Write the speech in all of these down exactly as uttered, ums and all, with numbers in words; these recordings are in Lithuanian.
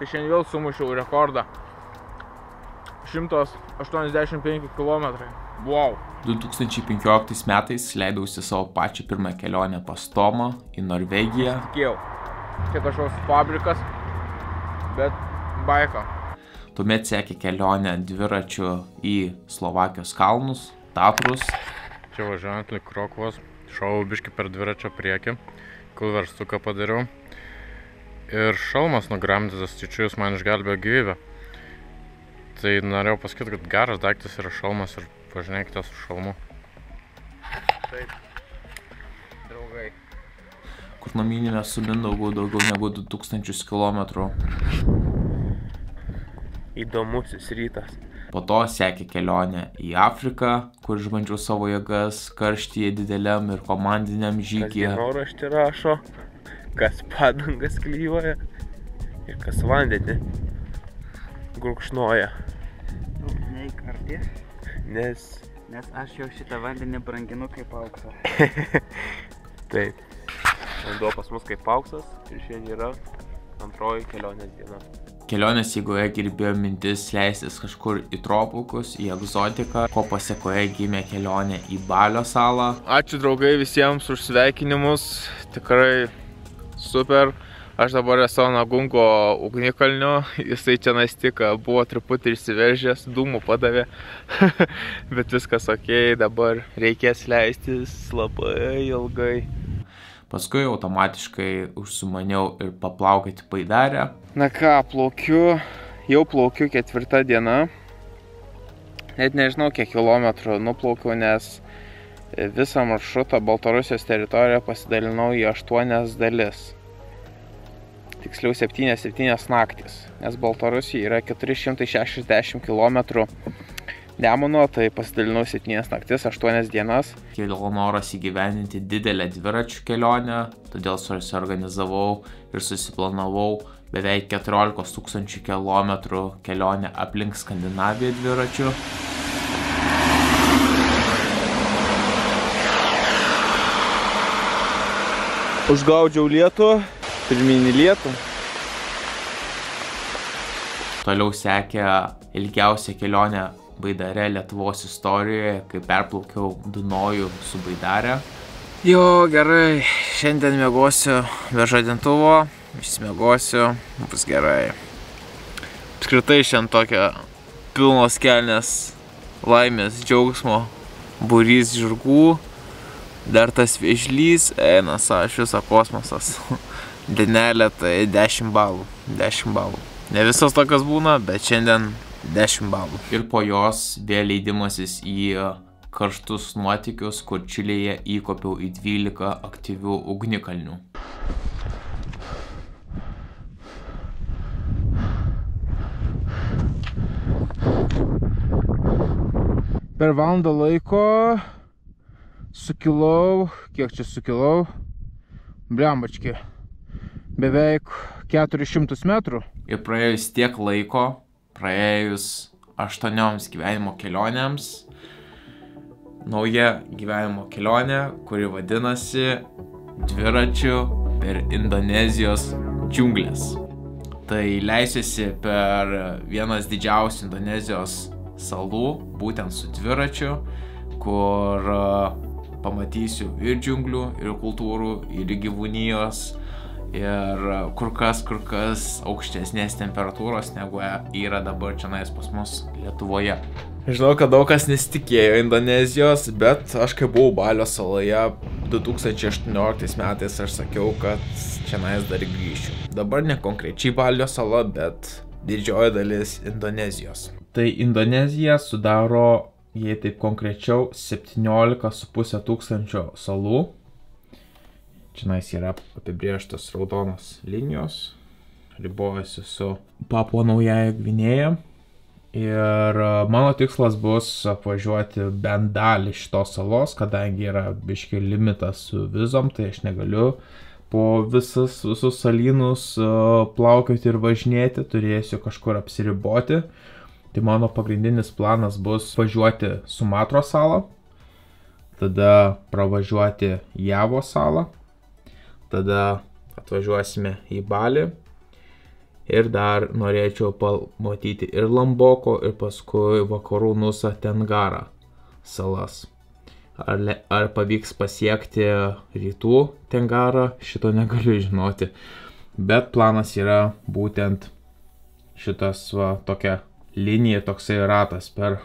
tai šiandien vėl sumušiau rekordą. šimtas aštuoniasdešimt penki kilometrai. Wow. du tūkstančiai penkioliktais metais leidausi savo pačią pirmą kelionę pas Tomą į Norvegiją. Tikėjau. Čia kažkoks fabrikas, bet baika. Tuomet sekė kelionę dviračiu į Slovakijos kalnus, Tatrus. Čia važiuojant link Krokuvos, šovau biškį per dviračio priekį, kol verstuką padariau. Ir šalmas nugramdytas, tyčiu jis man išgelbėjo gyvybę. Tai norėjau pasakyti, kad geras daiktas yra šalmas ir važinėkite su šalmu. Taip, draugai. Kur namynėme su Mindaugu daugiau negu du tūkstančius kilometrų. Įdomusis rytas. Po to sekė kelionė į Afriką, kur išbandžiau savo jėgas karštyje dideliam ir komandiniam žygyje. Kas dienoraštį rašo, kas padangas klijuoja ir kas vandenį gurkšnoja. Nei kartį, Nes... nes aš jau šitą vandenį branginu kaip auksą. Taip. Vanduo pas mus kaip auksas ir šiandien yra antroji kelionės diena. Kelionės eigoje girdėjo mintis leistis kažkur į tropukus, į egzotiką, ko pasekoje gimė kelionė į Balio salą. Ačiū draugai visiems už sveikinimus, tikrai super. Aš dabar esu Nagungo ugnikalnio, jisai čia tik buvo truputį išsiveržęs, dūmų padavė, bet viskas ok, dabar reikės leistis labai ilgai. Paskui automatiškai užsumaniau ir paplaukėti Baidarę. Na ką, plaukiu, jau plaukiu ketvirta diena, net nežinau kiek kilometrų nuplaukiau, nes visą maršrutą Baltarusijos teritoriją pasidalinau į aštuonias dalis. Tiksliau septynias septynias naktis, nes Baltarusija yra keturi šimtai šešiasdešimt kilometrų Nemuno, tai pasidalinau septynias naktis, aštuonias dienas. Kilo noras įgyvendinti didelę dviračių kelionę, todėl susiorganizavau ir susiplanavau beveik keturiolikos tūkstančių kilometrų kelionę aplink Skandinaviją dviračiu. Užgaudžiau lietų, pirminį lietų. Toliau sekė ilgiausia kelionė Baidare Lietuvos istorijoje, kai perplaukiau Dunojų su Baidare. Jo, gerai, šiandien miegosiu be žadintuvo, išsimiegosiu, bus gerai. Apskritai šiandien tokia pilnos kelnės laimės, džiaugsmo, būrys žirgų, dar tas vėžlys, eina aš visą kosmosas. Dienelė tai dešimt balų, dešimt balų. Ne visos tokios būna, bet šiandien dešimt balų. Ir po jos vėl leidimasis į karštus nuotykius, kur Čilėje įkopiau į dvylika aktyvių ugnikalnių. Per valandą laiko sukilau, kiek čia sukilau, blembački, beveik keturis šimtus metrų. Ir praėjus tiek laiko, praėjus aštuonioms gyvenimo kelionėms, nauja gyvenimo kelionė, kuri vadinasi dviračiu per Indonezijos džiunglės. Tai leisiuosi per vienas didžiausių Indonezijos salų, būtent su dviračiu, kur pamatysiu ir džiunglių, ir kultūrų, ir gyvūnijos, ir kur kas, kur kas aukštesnės temperatūros, negu yra dabar čionais pas mus Lietuvoje. Žinau, kad daug kas nesitikėjo Indonezijos, bet aš kai buvau Balio saloje du tūkstančiai aštuonioliktais metais, aš sakiau, kad čionais dar grįšiu. Dabar ne konkrečiai Balio sala, bet didžioji dalis Indonezijos. Tai Indonezija sudaro, jei taip konkrečiau, septyniolika su puse tūkstančio salų. Čionais yra apibrėžtos raudonos linijos, ribojasi su Papua Naująja Gvinėja. Ir mano tikslas bus apvažiuoti bent dalį šitos salos, kadangi yra biški limitas su vizom, tai aš negaliu po visus, visus salynus plaukioti ir važinėti, turėsiu kažkur apsiriboti. Tai mano pagrindinis planas bus važiuoti Sumatros salą, tada pravažiuoti Javos salą, tada atvažiuosime į Balį Ir dar norėčiau pamatyti ir Lomboko, ir paskui vakarų Nusa Tenggara salas. Ar, le, ar pavyks pasiekti rytų Tengarą, šito negaliu žinoti. Bet planas yra būtent šitas va, tokia linija, toksai ratas per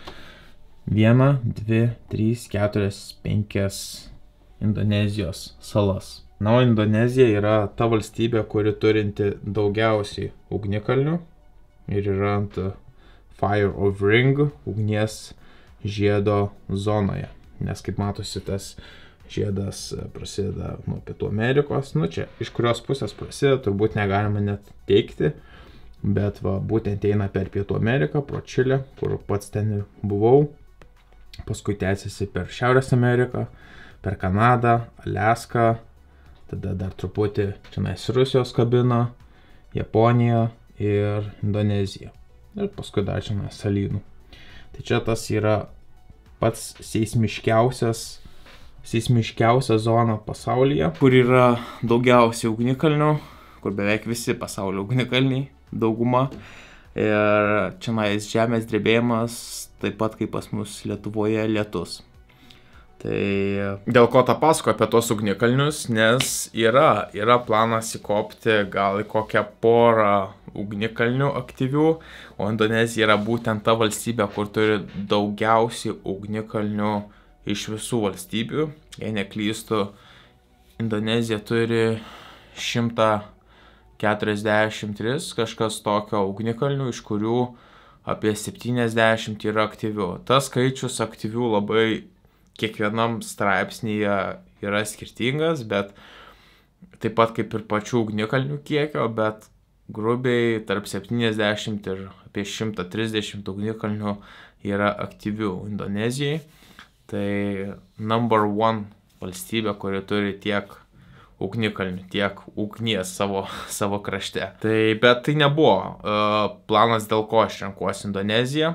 vieną, dvi, trys, keturias, penkias Indonezijos salas. Na, o Indonezija yra ta valstybė, kuri turinti daugiausiai ugnikalnių ir yra ant Fire of Ring, ugnies žiedo zonoje. Nes kaip matosi, tas žiedas prasideda nuo Pietų Amerikos, nu čia iš kurios pusės prasideda, turbūt negalima net teikti, bet va, būtent eina per Pietų Ameriką, pro Čilę, kur pats ten ir buvau, paskui tęsiasi per Šiaurės Ameriką, per Kanadą, Aliaską, tada dar truputį čionais Rusijos kabina, Japonija ir Indonezija. Ir paskui dar čionais salynų. Tai čia tas yra pats seismiškiausias, seismiškiausia zona pasaulyje, kur yra daugiausiai ugnikalnių, kur beveik visi pasaulio ugnikalniai, dauguma. Ir čionais žemės drebėjimas, taip pat kaip pas mus Lietuvoje lietus. Tai dėl ko tą pasako apie tos ugnikalnius, nes yra, yra planas įkopti gal į kokią porą ugnikalnių aktyvių, o Indonezija yra būtent ta valstybė, kur turi daugiausiai ugnikalnių iš visų valstybių. Jei neklystu, Indonezija turi šimtą keturiasdešimt tris kažkas tokio ugnikalnių, iš kurių apie septyniasdešimt yra aktyvių. Tas skaičius aktyvių labai kiekvienam straipsnyje yra skirtingas, bet taip pat kaip ir pačių ugnikalnių kiekio, bet grubiai tarp septyniasdešimt ir apie šimtą trisdešimt ugnikalnių yra aktyvių Indonezijai. Tai number one valstybė, kuri turi tiek ugnikalnių, tiek ugnies savo, savo krašte. Tai, bet tai nebuvo uh, planas, dėl ko aš renkuosi Indoneziją.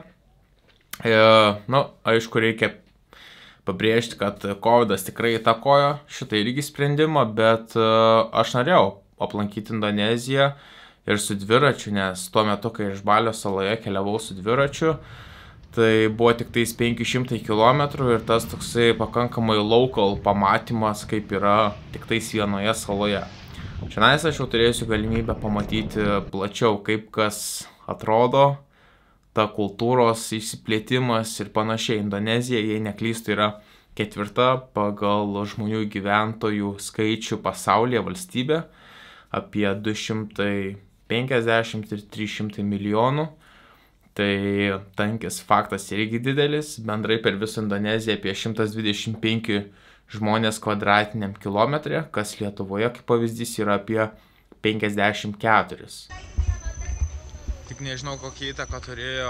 Uh, nu, aišku, reikia pabrėžti, kad kovidas tikrai įtakojo šitą irgi sprendimą, bet uh, aš norėjau aplankyti Indoneziją ir su dviračiu, nes tuo metu, kai iš Balio saloje keliavau su dviračiu, tai buvo tik tais penki šimtai kilometrų ir tas toksai pakankamai local pamatymas, kaip yra tik tais vienoje saloje. Šiandien aš jau turėsiu galimybę pamatyti plačiau, kaip kas atrodo, ta kultūros išsiplėtimas ir panašiai. Indonezija, jei neklystu, yra ketvirta pagal žmonių gyventojų skaičių pasaulyje valstybė, apie du šimtai penkiasdešimt ir trys šimtai milijonų. Tai tankis faktas irgi didelis, bendrai per visą Indoneziją apie šimtas dvidešimt penki žmonės kvadratiniam kilometre, kas Lietuvoje, kaip pavyzdys, yra apie penkiasdešimt keturi. Tik nežinau, kokia įtaka turėjo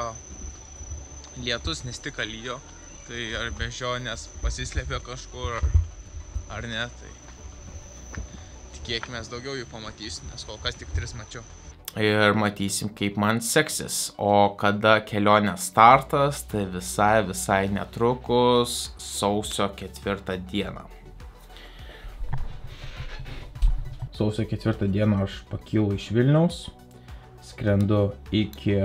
lietus, nes tik lyjo. Tai ar bežionės pasislėpė kažkur, ar ne, tai tikėkime daugiau jų pamatysiu, nes kol kas tik tris mačiau. Ir matysim, kaip man seksis. O kada kelionės startas, tai visai, visai netrukus sausio ketvirtą dieną. Sausio ketvirtą dieną aš pakylu iš Vilniaus. Skrendu iki,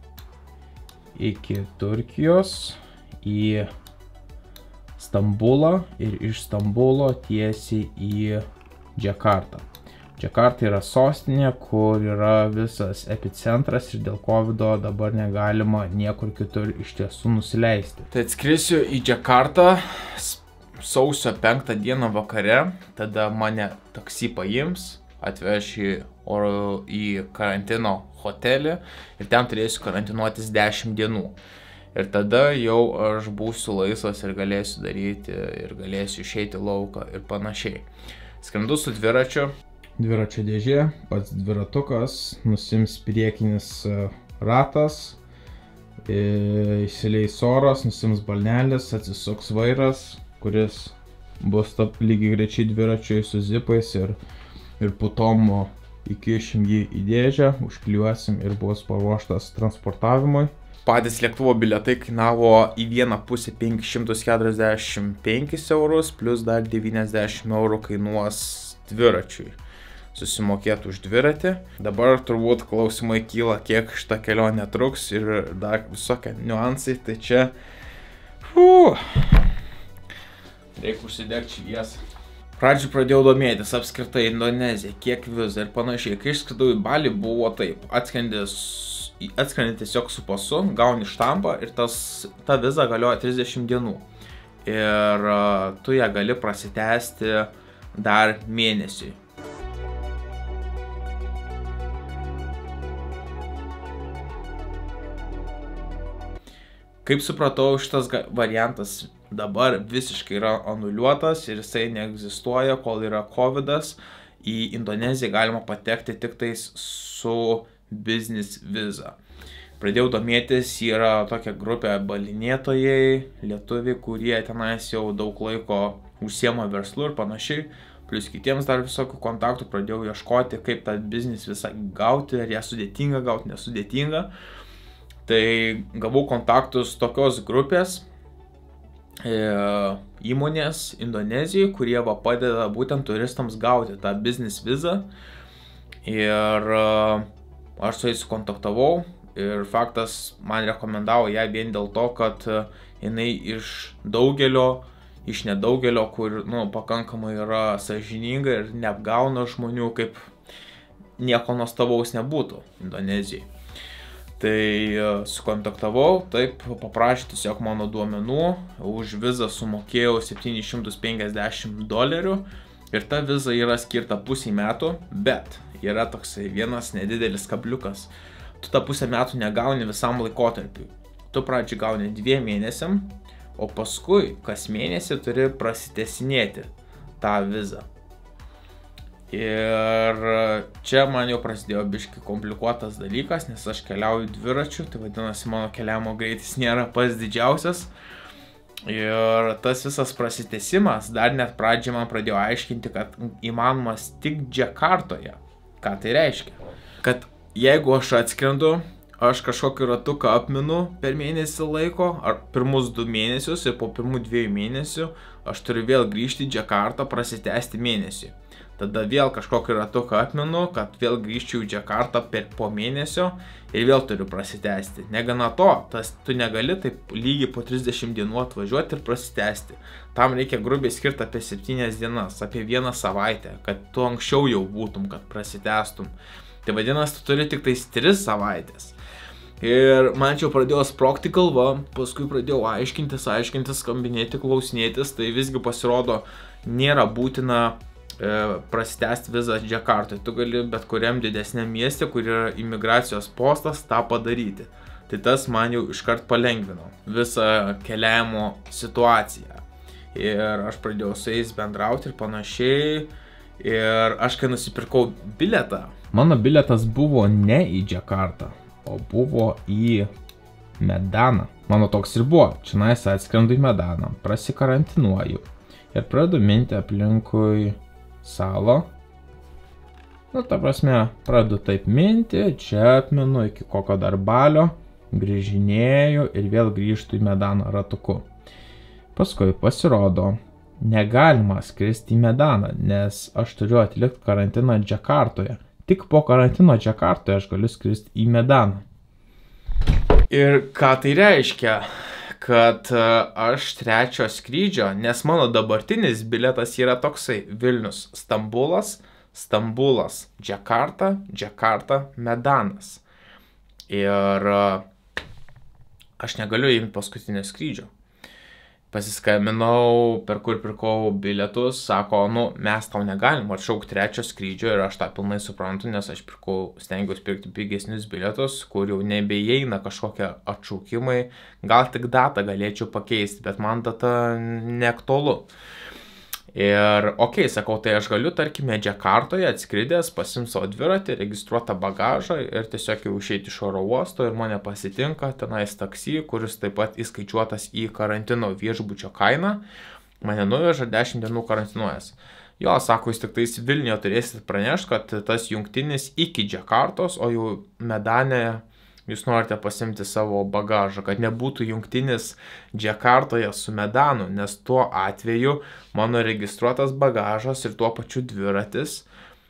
iki Turkijos į Stambulą ir iš Stambulo tiesiai į Džakartą. Džakarta yra sostinė, kur yra visas epicentras ir dėl kovido dabar negalima niekur kitur iš tiesų nusileisti. Tai atskrisiu į Džakartą sausio penktą dieną vakare, tada mane taksi paims, atveš į, oro, į karantino hotelį ir ten turėsiu karantinuotis dešimt dienų. Ir tada jau aš būsiu laisvas ir galėsiu daryti, ir galėsiu išeiti lauką ir panašiai. Skrendu su dviračiu. Dviračio dėžė, pats dviratukas, nusims priekinis ratas, įsileis oras, nusims balnelis, atsisuks vairas, kuris bus tap lygiai grečiai dviračiui su zipais ir, ir putom įkišim jį į dėžę, užkliuosim ir bus paruoštas transportavimui. Patys lėktuvo bilietai kainavo į vieną pusę penkis šimtus keturiasdešimt penkis eurus, plus dar devyniasdešimt eurų kainuos dviračiui. susimokėti už dviratį. Dabar turbūt klausimai kyla, kiek šitą kelionę truks ir dar visokie niuansai, tai čia Uf. Reikia užsidegti šviesą. Pradžiui pradėjau domėtis apskritai Indonezija, kiek viza ir panašiai. Kai išskridau į Balį, buvo taip, atskrendi tiesiog su pasu, gauni štampą ir tas, ta viza galioja trisdešimt dienų. Ir uh, tu ją gali prasitęsti dar mėnesiui. Kaip supratau, šitas variantas dabar visiškai yra anuliuotas ir jisai neegzistuoja, kol yra kovidas. Į Indoneziją galima patekti tik tais su business viza. Pradėjau domėtis, yra tokia grupė balinėtojai, lietuviai, kurie tenais jau daug laiko užsiema verslu ir panašiai. Plius kitiems dar visokių kontaktų pradėjau ieškoti, kaip tą business visą gauti, ar ją sudėtinga gauti, nesudėtinga. Tai gavau kontaktus tokios grupės e, įmonės Indonezijai, kurie va, padeda būtent turistams gauti tą business vizą. Ir e, aš su jais kontaktavau ir faktas man rekomendavo ją vien dėl to, kad e, jinai iš daugelio, iš nedaugelio, kur nu, pakankamai yra sąžininga ir neapgauna žmonių, kaip nieko nuostabaus nebūtų Indonezijai. Tai sukontaktavau, taip, paprašė tiesiog mano duomenų, už vizą sumokėjau septynis šimtus penkiasdešimt dolerių ir ta viza yra skirta pusiai metų, bet yra toksai vienas nedidelis kabliukas. Tu tą pusę metų negauni visam laikotarpiui. Tu pradžiai gauni dviem mėnesiam, o paskui kas mėnesį turi prasitęsinėti tą vizą. Ir čia man jau prasidėjo biški komplikuotas dalykas, nes aš keliauju dviračiu, tai vadinasi mano keliavimo greitis nėra pats didžiausias. Ir tas visas prasitęsimas dar net pradžiai man pradėjo aiškinti, kad įmanomas tik Džakartoje. Ką tai reiškia? Kad jeigu aš atskrendu, aš kažkokį ratuką apminu per mėnesį laiko, ar pirmus du mėnesius ir po pirmų dviejų mėnesių aš turiu vėl grįžti į Džakartą, prasitęsti mėnesį. Tada vėl kažkokį ratuką atminu, kad vėl grįžčiau į Džakartą per po mėnesio ir vėl turiu prasitęsti. Negana to, tas, tu negali taip lygiai po trisdešimt dienų atvažiuoti ir prasitęsti. Tam reikia grubiai skirti apie septynias dienas, apie vieną savaitę, kad tu anksčiau jau būtum, kad prasitęstum. Tai vadinasi, tu turi tik tais tris savaitės. Ir man čia pradėjo sprogti galva, paskui pradėjau aiškintis, aiškintis, skambinėti, klausinėtis, tai visgi pasirodo nėra būtina prasitęsti vizą Džakartoje. Tu gali bet kuriam didesniam mieste, kur yra imigracijos postas, tą padaryti. Tai tas man jau iškart palengvino visą keliavimo situaciją. Ir aš pradėjau su jais bendrauti ir panašiai. Ir aš kai nusipirkau bilietą, mano bilietas buvo ne į Džakartą, o buvo į Medaną. Mano toks ir buvo. Čionais atskrendu į Medaną, prasikarantinuoju ir pradedu minti aplinkui salą. Nu, ta prasme, pradedu taip minti, čia apminu iki kokio dar balio, grįžinėju ir vėl grįžtu į Medaną ratuku. Paskui pasirodo, negalima skristi į Medaną, nes aš turiu atlikti karantiną Džakartoje. Tik po karantino Džakartoje aš galiu skristi į Medaną. Ir ką tai reiškia? Kad aš trečio skrydžio, nes mano dabartinis bilietas yra toksai Vilnius Stambulas, Stambulas Džakarta, Džakarta Medanas. Ir aš negaliu imti paskutinio skrydžio. Pasiskambinau, per kur pirkau bilietus, sako, nu, mes tau negalim atšaukti trečio skrydžio ir aš tą pilnai suprantu, nes aš pirkau, stengiausi pirkti pigesnius bilietus, kur jau nebeįeina kažkokie atšaukimai, gal tik datą galėčiau pakeisti, bet man data neaktualu. Ir, okei, okay, sakau, tai aš galiu, tarkime, Džakartoje atskridęs, pasimti savo dviratį, registruotą bagažą ir tiesiog jau išeiti iš oro uosto ir mane pasitinka tenais taksi, kuris taip pat įskaičiuotas į karantino viešbučio kainą. Mane nuveža dešimt dienų karantinuojas. Jo, sako, jūs tik tais Vilniuje turėsit pranešti, kad tas jungtinis iki Džakartos, o jau Medane jūs norite pasimti savo bagažą, kad nebūtų jungtinis Džakartoje su Medanu, nes tuo atveju mano registruotas bagažas ir tuo pačiu dviratis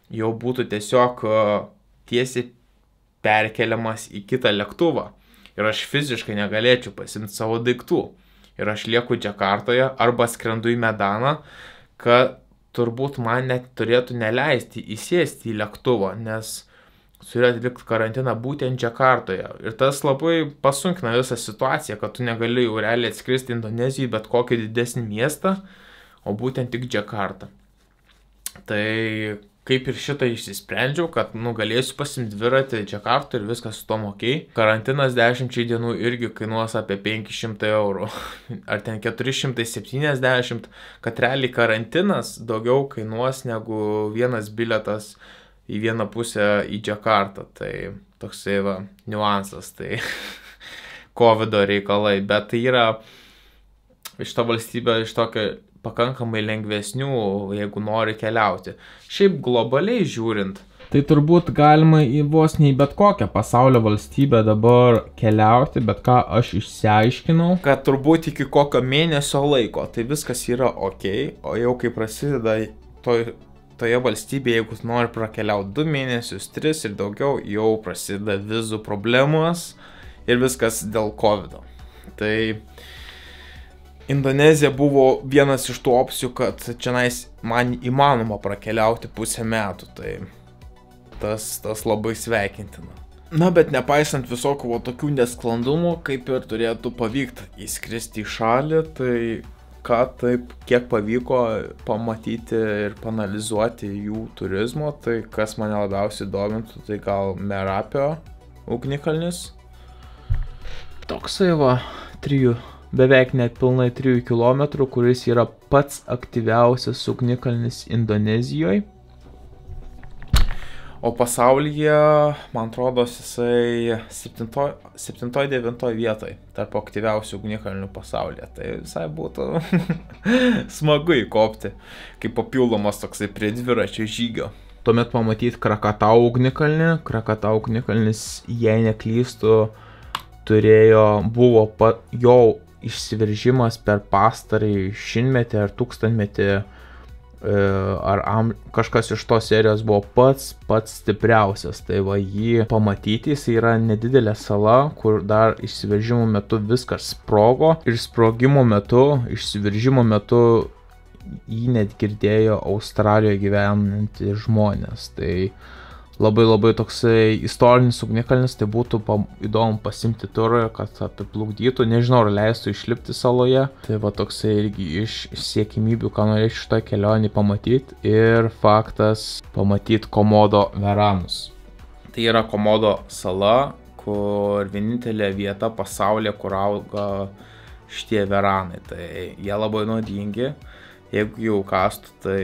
jau būtų tiesiog tiesiai perkeliamas į kitą lėktuvą. Ir aš fiziškai negalėčiau pasimti savo daiktų. Ir aš lieku Džakartoje arba skrendu į Medaną, kad turbūt man net turėtų neleisti įsėsti į lėktuvą, nes turi atlikti karantiną būtent Džakartoje. Ir tas labai pasunkina visą situaciją, kad tu negali jau realiai atskristi Indonezijai bet kokį didesnį miestą, o būtent tik Džakartą. Tai kaip ir šitą išsisprendžiau, kad nu, galėsiu pasimti dviratį Džakartą ir viskas su tom okei. Karantinas dešimčiai dienų irgi kainuos apie penki šimtai eurų. Ar ten keturi šimtai septyniasdešimt, kad realiai karantinas daugiau kainuos negu vienas bilietas į vieną pusę į Džakartą. Tai toksai va niuansas, tai kovido reikalai. Bet tai yra iš to valstybė, iš tokio pakankamai lengvesnių, jeigu nori keliauti. Šiaip globaliai žiūrint, tai turbūt galima į vos ne į bet kokią pasaulio valstybę dabar keliauti, bet ką aš išsiaiškinau, kad turbūt iki kokio mėnesio laiko, tai viskas yra okei, o jau kai prasideda toj, toje valstybėje, jeigu nori prakeliauti du mėnesius, tris ir daugiau, jau prasideda vizų problemos ir viskas dėl kovido. Tai Indonezija buvo vienas iš tų opcijų, kad čionais man įmanoma prakeliauti pusę metų, tai tas, tas labai sveikintina. Na, bet nepaisant visokių tokių nesklandumų, kaip ir turėtų pavykti įskristi į šalį, tai ką taip, kiek pavyko pamatyti ir panalizuoti jų turizmo, tai kas mane labiausiai domintų, tai gal Merapio ugnikalnis. Toksai va, trijų. Beveik net pilnai trijų kilometrų, kuris yra pats aktyviausias ugnikalnis Indonezijoje. O pasaulyje, man atrodo, jisai septintoj devintoj vietoj tarp aktyviausių ugnikalnių pasaulyje. Tai visai būtų smagu įkopti, kaip papildomas toksai prie dviračio žygio. Tuomet pamatyti Krakatau ugnikalnį. Krakatau ugnikalnis, jei neklystu, turėjo, buvo pat, jo išsiveržimas per pastarąjį šimtmetį ar tūkstantmetį, ar am, kažkas iš tos serijos buvo pats, pats stipriausias. Tai va jį pamatyti, jis yra nedidelė sala, kur dar išsiveržimo metu viskas sprogo. Ir sprogimo metu, išsiveržimo metu jį net girdėjo Australijoje gyvenantys žmonės. Tai labai labai toksai istorinis ugnikalnis, tai būtų pa, įdomu pasimti turą, kad apiplukdytų, nežinau, ar leistų išlipti saloje. Tai va toksai irgi iš siekimybių, ką norėčiau šitą kelionį pamatyti. Ir faktas pamatyti Komodo veranus. Tai yra Komodo sala, kur vienintelė vieta pasaulyje, kur auga šitie veranai. Tai jie labai nuodingi, jeigu jau kastų, tai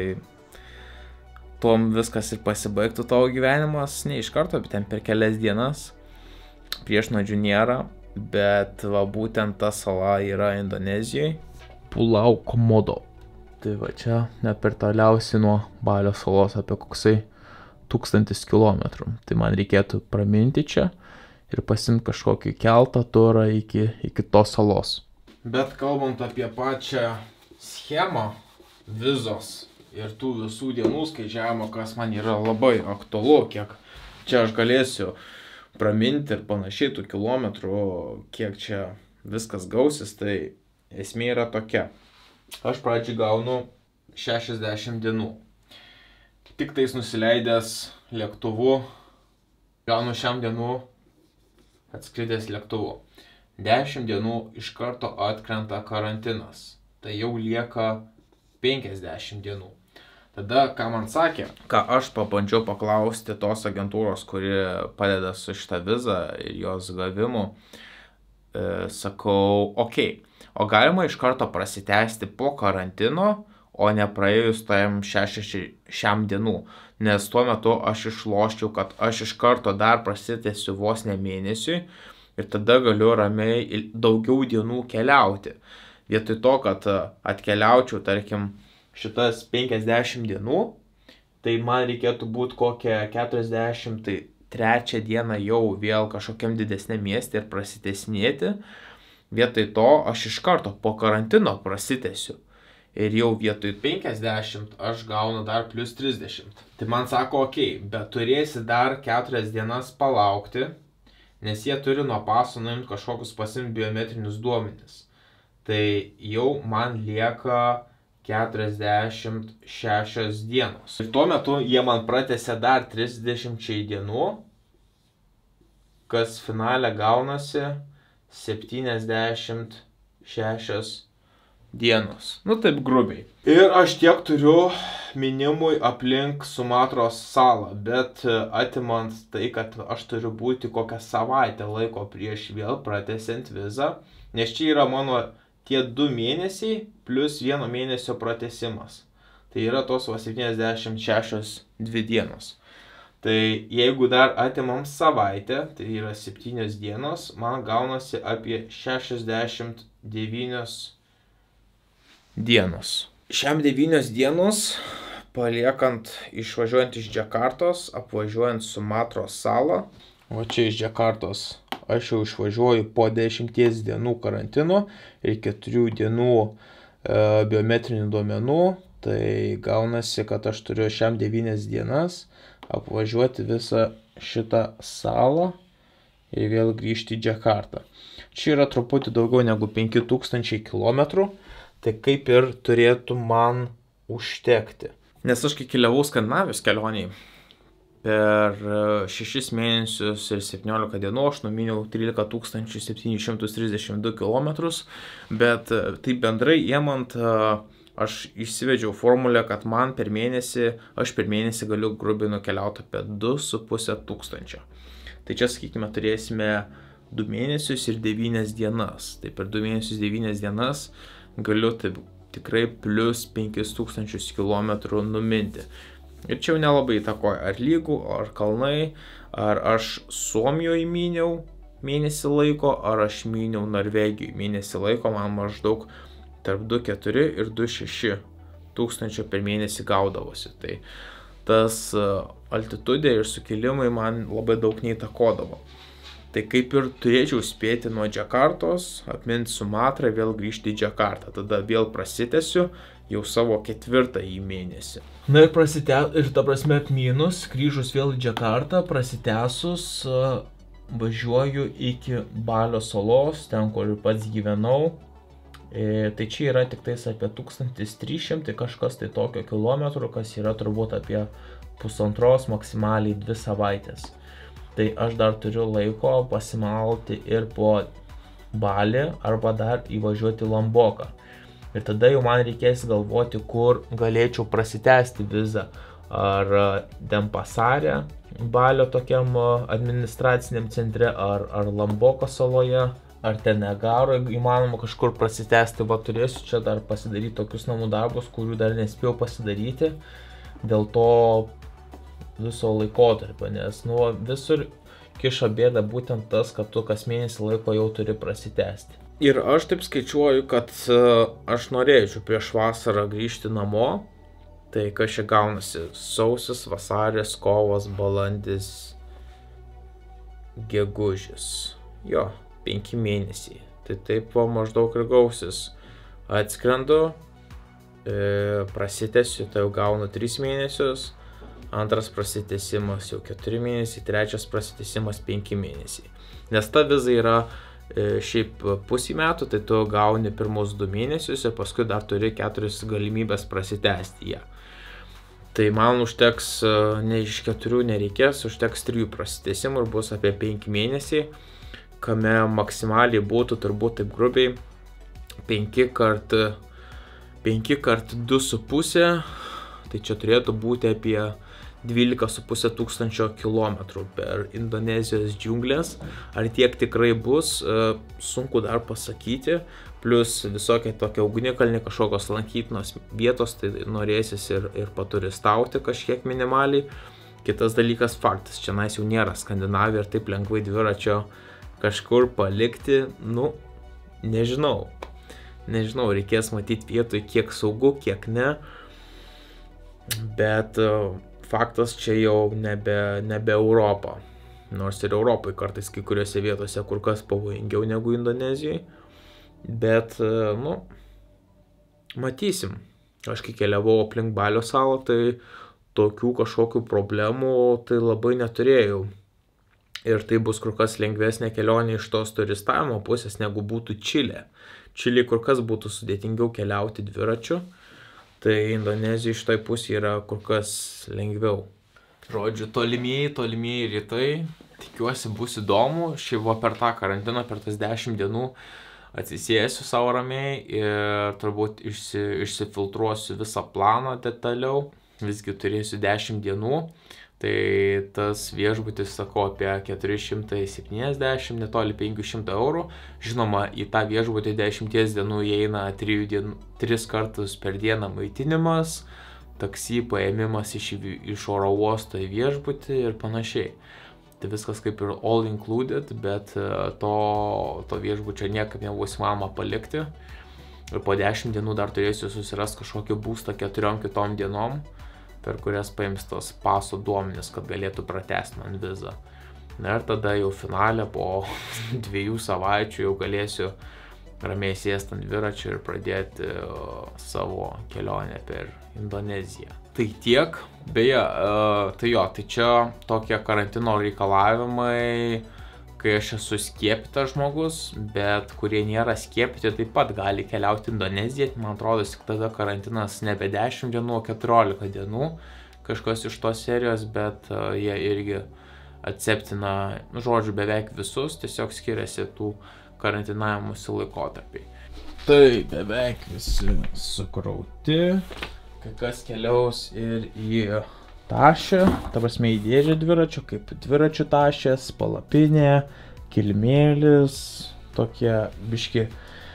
tuom viskas ir pasibaigtų tavo gyvenimas, ne iš karto, bet ten per kelias dienas. Priešnuodžių nėra, bet va būtent ta sala yra Indonezijoje. Pulau Komodo. Tai va čia net per toliausiai nuo Balio salos apie koksai tūkstantis kilometrų. Tai man reikėtų praminti čia ir pasimti kažkokį keltą turą iki, iki tos salos. Bet kalbant apie pačią schemą vizos ir tų visų dienų skaičiavimo, kas man yra labai aktualu, kiek čia aš galėsiu praminti ir panašiai tų kilometrų, kiek čia viskas gausis, tai esmė yra tokia. Aš pradžiai gaunu šešiasdešimt dienų. Tik tais nusileidęs lėktuvu, gaunu šiam dienų atskridęs lėktuvu. dešimt dienų iš karto atkrenta karantinas. Tai jau lieka penkiasdešimt dienų. Tada, ką man sakė, ką aš pabandžiau paklausti tos agentūros, kuri padeda su šitą vizą ir jos gavimu, e, sakau, okei, o galima iš karto prasitęsti po karantino, o ne praėjus tam šešiasdešimt dienų, nes tuo metu aš išloščiau, kad aš iš karto dar prasitęsiu vos ne mėnesiui ir tada galiu ramiai daugiau dienų keliauti. Vietoj to, kad atkeliaučiau, tarkim, šitas penkiasdešimt dienų, tai man reikėtų būti kokią keturiasdešimt trečią dieną jau vėl kažkokiam didesnė mieste ir prasitęsinėti. Vietoj to aš iš karto po karantino prasitęsiu. ir jau vietoj penkiasdešimt aš gaunu dar plus trisdešimt. Tai man sako, okei, okay, bet turėsi dar keturias dienas palaukti, nes jie turi nuo paso nuimti kažkokius pasimti biometrinius duomenis. Tai jau man lieka keturiasdešimt šešios dienos. Ir tuo metu jie man pratęsia dar trisdešimčiai dienų, kas finale gaunasi septyniasdešimt šešios dienos. Nu taip grubiai. Ir aš tiek turiu minimui aplink Sumatros salą, bet atimant tai, kad aš turiu būti kokią savaitę laiko prieš vėl pratęsiant vizą, nes čia yra mano tie du mėnesiai plus vieno mėnesio pratęsimas. Tai yra tos va septyniasdešimt šešios dvi dienos. Tai jeigu dar atimam savaitę, tai yra septynios dienos, man gaunasi apie šešiasdešimt devynios dienos. Šiam devynios dienos, paliekant išvažiuojant iš Džakartos, apvažiuojant Sumatros salą. O čia iš Džakartos aš jau išvažiuoju po dešimties dienų karantino ir keturių dienų e, biometrinių duomenų. Tai gaunasi, kad aš turiu šiam devynias dienas apvažiuoti visą šitą salą ir vėl grįžti į Džakartą. Čia yra truputį daugiau negu penki tūkstančiai kilometrų, tai kaip ir turėtų man užtekti. Nes aš kai keliavau Skandinavijos kelioniai, per šešis mėnesius ir septyniolika dienų aš numiniau trylika tūkstančių septynis šimtus trisdešimt du kilometrus, bet taip bendrai įmant aš išsivedžiau formulę, kad man per mėnesį, aš per mėnesį galiu grubiai nukeliauti apie du su puse tūkstančio. Tai čia, sakykime, turėsime du mėnesius ir devynias dienas. Tai per du mėnesius devynias dienas galiu taip tikrai plus penkis tūkstančius kilometrų numinti. Ir čia jau nelabai įtakoja, ar lygų, ar kalnai, ar aš Suomijoje myniau mėnesį laiko, ar aš myniau Norvegijoje mėnesį laiko, man maždaug tarp du keturi ir du šeši tūkstančio per mėnesį gaudavosi. Tai tas altitudė ir sukilimai man labai daug neįtakodavo. Tai kaip ir turėčiau spėti nuo Džakartos, apminti Sumatrą, vėl grįžti į Džakartą. Tada vėl prasitęsiu jau savo ketvirtąjį mėnesį. Na ir prasitęs, ir ta prasme apminus, grįžus vėl į Džakartą, prasitęsus važiuoju iki Balio salos, ten kur ir pats gyvenau. E, tai čia yra tik tais apie tūkstantis trys šimtai kažkas tai tokio kilometrų, kas yra turbūt apie pusantros, maksimaliai dvi savaitės. Tai aš dar turiu laiko pasimalti ir po Balį arba dar įvažiuoti Lamboką. Ir tada jau man reikės galvoti, kur galėčiau prasitęsti vizą. Ar Denpasare, Balio tokiam administraciniam centre, ar, ar Lamboko saloje, ar Tenegaro įmanoma kažkur prasitęsti. Va, turėsiu čia dar pasidaryti tokius namų darbus, kurių dar nespėjau pasidaryti. Dėl to viso laikotarpio, nes nu, visur kiša bėda būtent tas, kad tu kas mėnesį laiko jau turi prasitęsti. Ir aš taip skaičiuoju, kad aš norėčiau prieš vasarą grįžti namo. Tai kas čia gaunasi? Sausis, vasaris, kovas, balandis, gegužis. Jo, penki mėnesiai. Tai taip va, maždaug ir gausis. Atskrendu, e, prasitęsiu, tai jau gaunu tris mėnesius. Antras prasitęsimas jau keturi mėnesiai, trečias prasitęsimas penki mėnesiai. Nes ta viza yra e, šiaip pusį metų, tai tu gauni pirmus du mėnesius ir paskui dar turi keturis galimybės prasitęsti ją. Tai man užteks, ne iš keturių nereikės, užteks trijų prasitęsimų ir bus apie penki mėnesiai, kame maksimaliai būtų turbūt taip grubiai penki kart du su puse, tai čia turėtų būti apie dvylika su puse tūkstančio kilometrų per Indonezijos džiunglės. Ar tiek tikrai bus, sunku dar pasakyti. Plus visokie tokie ugnikalniai, kažkokios lankytinos vietos, tai norėsis ir, ir paturistauti kažkiek minimaliai. Kitas dalykas faktas, čia nais jau nėra Skandinavija ir taip lengvai dviračio kažkur palikti, nu, nežinau. Nežinau, reikės matyti vietoj, kiek saugu, kiek ne. Bet faktas čia jau nebe, nebe Europa. Nors ir Europai kartais kai kuriuose vietose kur kas pavojingiau negu Indonezijoje. Bet, nu, matysim. Aš kai keliavau aplink Balio salą, tai tokių kažkokių problemų tai labai neturėjau. Ir tai bus kur kas lengvesnė kelionė iš tos turistavimo pusės, negu būtų Čilė. Čilė kur kas būtų sudėtingiau keliauti dviračiu, tai Indonezija iš tai pusė yra kur kas lengviau. Žodžiu, tolimieji, tolimieji rytai, tikiuosi bus įdomu. Šiaip va per tą karantiną, per tas dešimt dienų atsisėsiu savo ramiai ir turbūt išsi, išsifiltruosiu visą planą detaliau. Visgi turėsiu dešimt dienų, tai tas viešbutis, sakau, apie keturi šimtai septyniasdešimt, netoli penki šimtai eurų. Žinoma, į tą viešbutį dešimties dienų įeina tris kartus per dieną maitinimas, taksi paėmimas iš, iš oro uosto į viešbutį ir panašiai. Tai viskas kaip ir all included, bet to, to viešbučio niekaip nebus įmanoma palikti. Ir po dešimt dienų dar turėsiu susirasti kažkokį būstą keturiom kitom dienom, per kurias paims tos paso duomenis, kad galėtų pratęsti man vizą. Na ir tada jau finale po dviejų savaičių jau galėsiu ramiai sėsti ant dviračio ir pradėti savo kelionę per Indoneziją. Tai tiek. Beje, tai jo, tai čia tokie karantino reikalavimai, kai aš esu skiepytas žmogus, bet kurie nėra skiepyti taip pat gali keliauti į Indoneziją. Man atrodo, tik tada karantinas nebe dešimt dienų, o keturiolika dienų, kažkas iš tos serijos, bet jie irgi atseptina, žodžiu, beveik visus, tiesiog skiriasi tų karantinavimuose laikotarpiai. Tai beveik visi sukrauti. Kai kas keliaus ir į tašę, ta prasme į dėžę dviračio, kaip dviračių tašės, palapinė, kilimėlis, tokie biški e,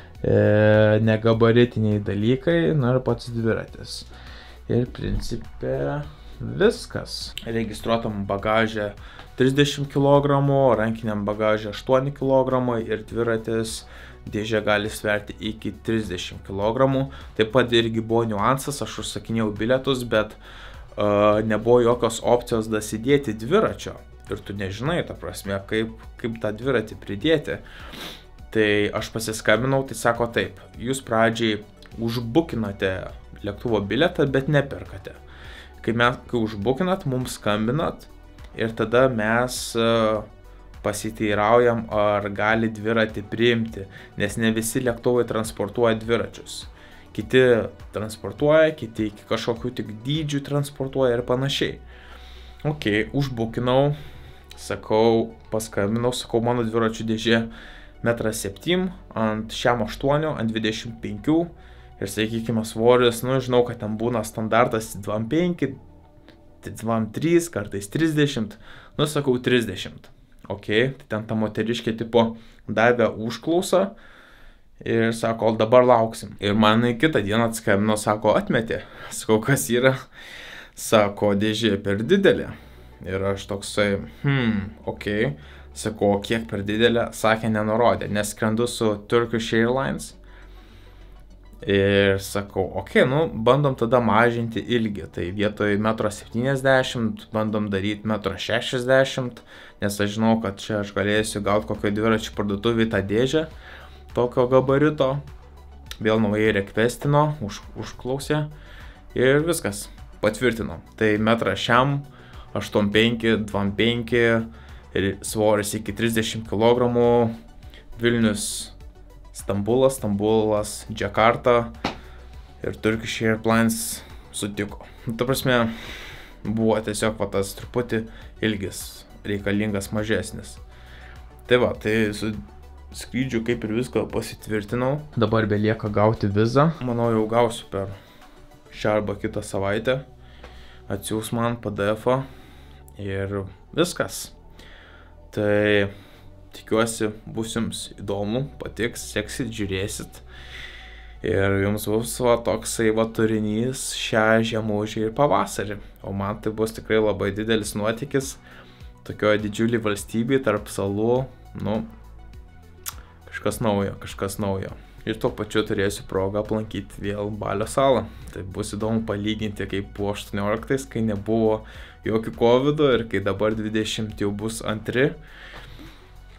negabaritiniai dalykai, na ir pats dviratis. Ir principe viskas. Registruotam bagaže trisdešimt kilogramų, rankiniam bagaže aštuoni kilogramai ir dviratis dėžė gali sverti iki trisdešimt kilogramų. Taip pat irgi buvo niuansas, aš užsakinėjau bilietus, bet uh, nebuvo jokios opcijos dasidėti dviračio. Ir tu nežinai, ta prasme, kaip, kaip tą dviratį pridėti. Tai aš pasiskambinau, tai sako taip, jūs pradžiai užbukinate lėktuvo bilietą, bet neperkate. Kai, mes, kai užbukinat, mums skambinat ir tada mes uh, pasiteiraujam, ar gali dviratį priimti, nes ne visi lėktuvai transportuoja dviračius. Kiti transportuoja, kiti iki kažkokių tik dydžių transportuoja ir panašiai. Ok, užbukinau, sakau, paskambinau, sakau, mano dviračių dėžė metras septyni, ant šiam aštuoni, ant dvidešimt penki ir sakykime svoris, nu žinau, kad ten būna standartas dvidešimt penki, dvidešimt trys, kartais trisdešimt, nu sakau trisdešimt. Ok, tai ten ta moteriškė tipo davė užklausą ir sako, dabar lauksim. Ir man kitą dieną atskambino, sako, atmetė. Sakau, kas yra? Sako, dėžė per didelė. Ir aš toksai, hmm, ok. Sakau, kiek per didelė? Sakė, nenurodė, nes skrendu su Turkish Airlines. Ir sakau, ok, nu, bandom tada mažinti ilgį. Tai vietoj metro septyniasdešimt bandom daryti metro šešiasdešimt, nes aš žinau, kad čia aš galėsiu gauti kokio dviračių parduotuvį tą dėžę tokio gabarito. Vėl naujai rekvestino, už, užklausė ir viskas, patvirtino. Tai metras šiam, aštuoni penki, dvidešimt penki ir svoris iki trisdešimt kilogramų, Vilnius Stambulas, Stambulas, Džakarta ir Turkish Airlines sutiko. Ta prasme, buvo tiesiog va tas truputį ilgis reikalingas mažesnis. Tai va, tai su skrydžiu kaip ir viską pasitvirtinau. Dabar belieka gauti vizą. Manau, jau gausiu per šią arba kitą savaitę. Atsiūs man P D F-ą ir viskas. Tai tikiuosi, bus jums įdomu, patiks, seksit, žiūrėsit. Ir jums bus va, toksai va, turinys šią žiemužį ir pavasarį. O man tai bus tikrai labai didelis nuotykis. Tokioje didžiulį valstybį tarp salų, nu, kažkas naujo, kažkas naujo. Ir tuo pačiu turėsiu progą aplankyti vėl Balio salą. Tai bus įdomu palyginti, kaip buvo aštuonioliktais, kai nebuvo jokių kovido ir kai dabar dvidešimt jau bus antri.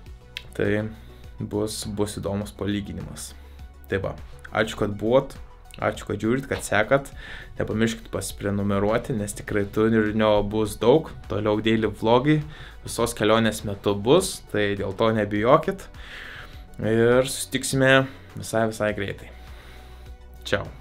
Tai bus, bus įdomus palyginimas. Tai va, ačiū, kad buvot. Ačiū, kad žiūrit, kad sekat. Nepamirškit pasiprenumeruoti, nes tikrai turinio bus daug. Toliau daily vlogai visos kelionės metu bus, tai dėl to nebijokit. Ir susitiksime visai visai greitai. Čiau.